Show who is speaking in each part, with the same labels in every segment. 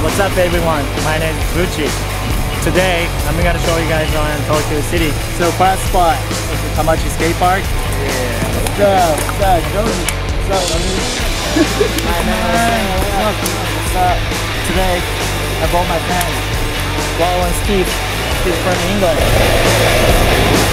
Speaker 1: What's up everyone? My name is Bucci. Today I'm gonna show you guys around Tokyo City. So first spot is the Tamachi Skate Park. Yeah. What's up, Joji? What's up, my man. What's up? Today I bought my friend Wall and Steve. He's from England.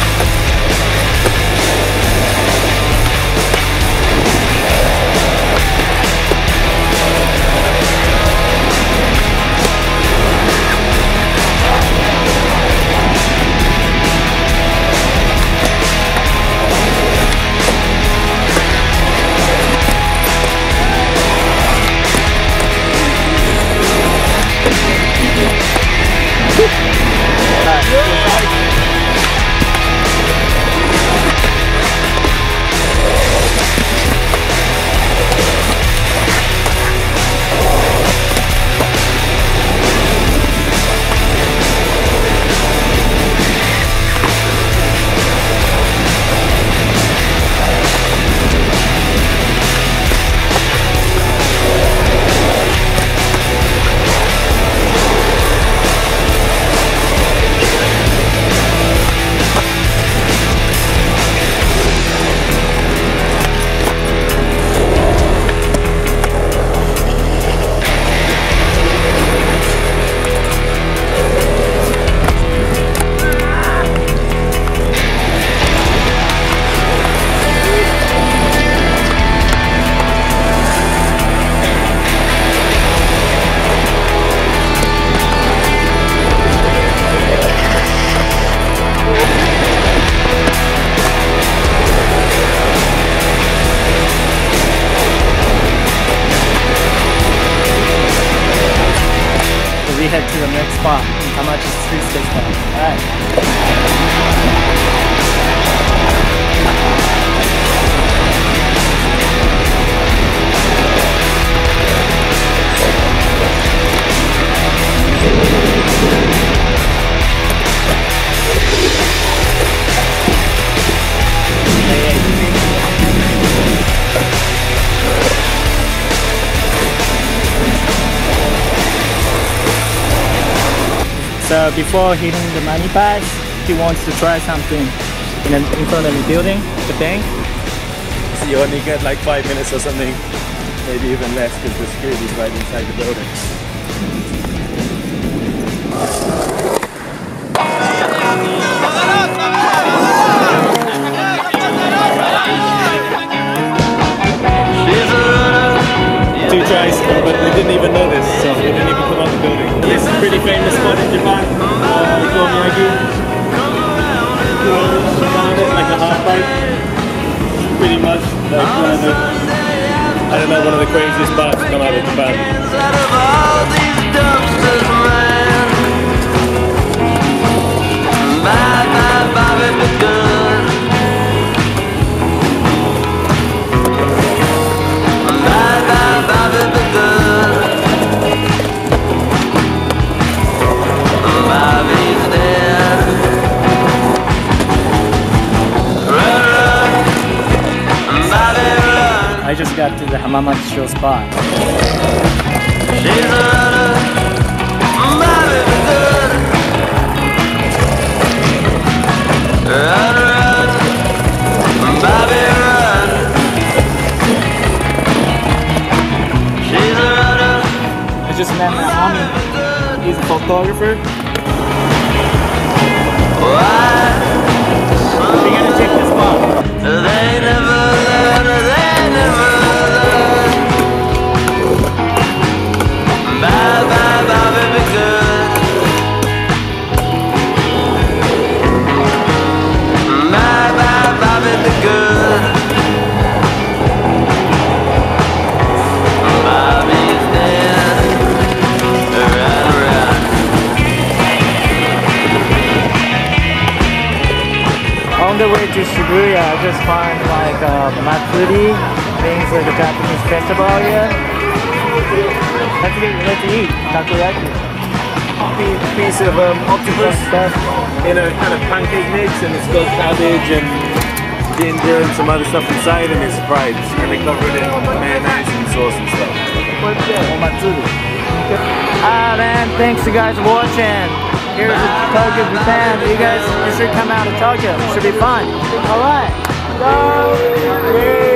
Speaker 1: We head to the next spot in Tamachi Street Skate Park. Alright. So before hitting the money pass, he wants to try something in front of the building, the bank.
Speaker 2: So you only get like 5 minutes or something, maybe even less because the security is right inside the building. Two tries, but we didn't even know this, so we didn't even come out the building. This is a pretty famous spot in Japan, Gomiyagi. Like a half pipe. Pretty much like one of the, I don't know, one of the craziest spots to come out of Japan.
Speaker 1: I just got to the Hamamatsu show spot. I just met my homie. He's a photographer. We're gonna check this spot. They never learn, they never learn. Bye bye bye baby good. Bye bye bye baby good. Bobby's dead. Run run. On the way to Shibuya, I just found like matsuri, things like a Japanese festival here. Let's eat takoyaki.
Speaker 2: Piece of octopus in a kind of pancake mix, and it's got cabbage and ginger and some other stuff inside, and it's fried, and they cover it in mayonnaise and sauce and stuff.
Speaker 1: What's that? Matsuri. And thanks you guys for watching. Here's Tokyo, Japan. You guys should come out to Tokyo. It should be fun. Alright. Go!